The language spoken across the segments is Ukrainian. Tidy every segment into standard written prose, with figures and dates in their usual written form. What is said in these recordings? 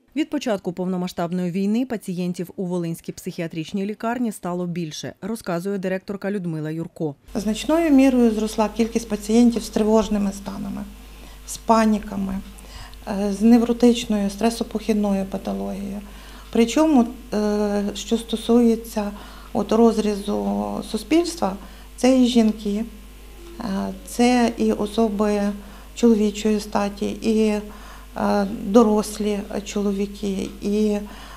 Від початку повномасштабної війни пацієнтів у Волинській психіатричній лікарні стало більше, розказує директорка Людмила Юрко. Значною мірою зросла кількість пацієнтів з тривожними станами, з паніками, з невротичною, стресопохідною патологією. Причому, що стосується розрізу суспільства, це і жінки, це і особи чоловічої статі, і дорослі чоловіки, і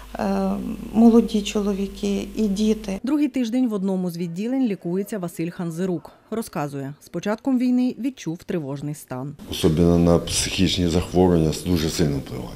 молоді чоловіки, і діти. Другий тиждень в одному з відділень лікується Василь Ханзирук. Розказує, з початком війни відчув тривожний стан. Особливо на психічні захворювання дуже сильно впливає.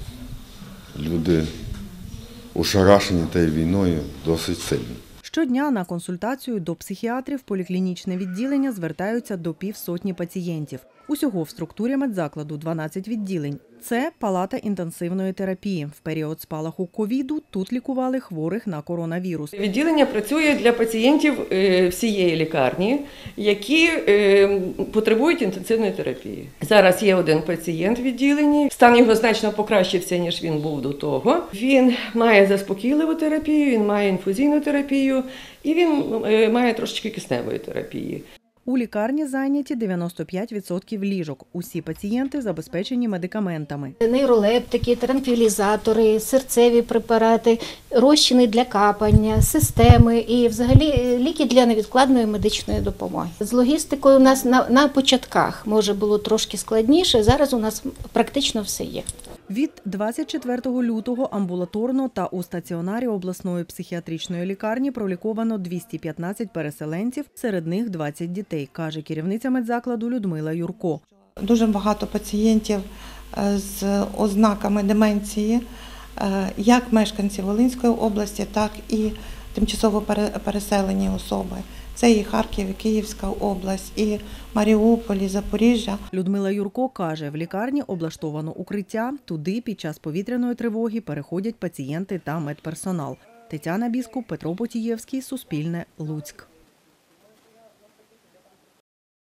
Люди ошарашені тією війною досить сильно. Щодня на консультацію до психіатрів поліклінічне відділення звертаються до півсотні пацієнтів. Усього в структурі медзакладу 12 відділень. Це палата інтенсивної терапії. В період спалаху ковіду тут лікували хворих на коронавірус. Відділення працює для пацієнтів всієї лікарні, які потребують інтенсивної терапії. Зараз є один пацієнт в відділенні. Стан його значно покращився, ніж він був до того. Він має заспокійливу терапію, він має інфузійну терапію і він має трошечки кисневої терапії. У лікарні зайняті 95% ліжок. Усі пацієнти забезпечені медикаментами. Нейролептики, транквілізатори, серцеві препарати, розчини для капання, системи і взагалі ліки для невідкладної медичної допомоги. З логістикою у нас на початках, може, було трошки складніше, зараз у нас практично все є. Від 24 лютого амбулаторно та у стаціонарі обласної психіатричної лікарні проліковано 215 переселенців, серед них 20 дітей, каже керівниця медзакладу Людмила Юрко. Дуже багато пацієнтів з ознаками деменції, як мешканці Волинської області, так і тимчасово переселені особи. Це і Харків, і Київська область, і Маріуполь, і Запоріжжя. Людмила Юрко каже, в лікарні облаштовано укриття, туди під час повітряної тривоги переходять пацієнти та медперсонал. Тетяна Біскуп, Петро Потієвський, Суспільне, Луцьк.